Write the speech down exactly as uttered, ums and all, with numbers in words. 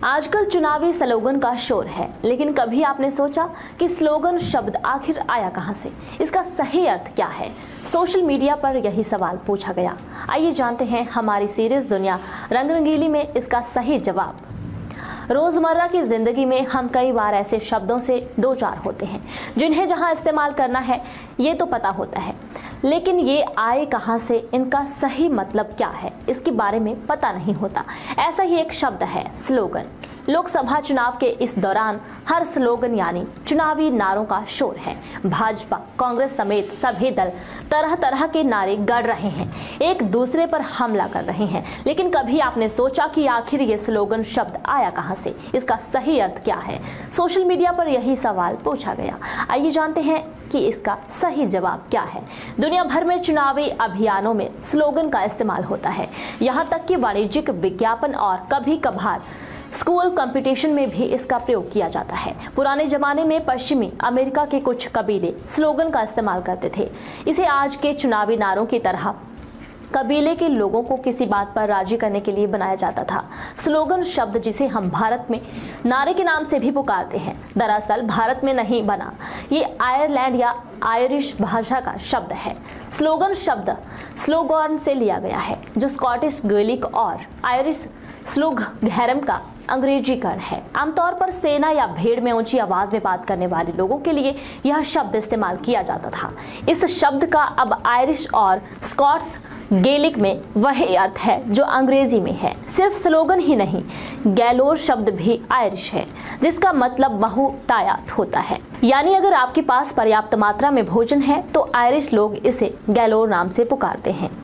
आजकल चुनावी स्लोगन का शोर है, लेकिन कभी आपने सोचा कि स्लोगन शब्द आखिर आया कहां से? इसका सही अर्थ क्या है? सोशल मीडिया पर यही सवाल पूछा गया। आइए जानते हैं हमारी सीरीज दुनिया रंग रंगीली में इसका सही जवाब। रोजमर्रा की जिंदगी में हम कई बार ऐसे शब्दों से दो चार होते हैं जिन्हें जहां इस्तेमाल करना है ये तो पता होता है, लेकिन ये आए कहां से, इनका सही मतलब क्या है, इसके बारे में पता नहीं होता। ऐसा ही एक शब्द है स्लोगन। लोकसभा चुनाव के इस दौरान हर स्लोगन यानी चुनावी नारों का शोर है। भाजपा, कांग्रेस समेत सभी दल तरह तरह के नारे गढ़ रहे हैं, एक दूसरे पर हमला कर रहे हैं। लेकिन कभी आपने सोचा कि आखिर ये स्लोगन शब्द आया कहां से, इसका सही अर्थ क्या है? सोशल मीडिया पर यही सवाल पूछा गया। आइए जानते हैं कि इसका सही जवाब क्या है। दुनिया भर में चुनावी अभियानों में स्लोगन का इस्तेमाल होता है, यहाँ तक कि वाणिज्यिक विज्ञापन और कभी कभार स्कूल कंपटीशन में भी इसका प्रयोग किया जाता है। पुराने जमाने में पश्चिमी अमेरिका के कुछ कबीले स्लोगन का इस्तेमाल करते थे। इसे आज के चुनावी नारों की तरह कबीले के लोगों को किसी बात पर राजी करने के लिए बनाया जाता था। स्लोगन शब्द, जिसे हम भारत में नारे के नाम से भी पुकारते हैं, दरअसल भारत में नहीं बना। ये आयरलैंड या आयरिश भाषा का शब्द है। स्लोगन शब्द स्लोगॉन से लिया गया है, जो स्कॉटिश गैलिक और आयरिश स्लोगहैरम का अंग्रेजीकरण है। आमतौर पर सेना या भीड़ में ऊंची आवाज में बात करने वाले लोगों के लिए यह शब्द इस्तेमाल किया जाता था। इस शब्द का अब आयरिश और स्कॉट्स गैलिक में वही अर्थ है जो अंग्रेजी में है। सिर्फ स्लोगन ही नहीं, गैलोर शब्द भी आयरिश है, जिसका मतलब बहुतायत होता है। यानी अगर आपके पास पर्याप्त मात्रा में भोजन है तो आयरिश लोग इसे गैलोर नाम से पुकारते हैं।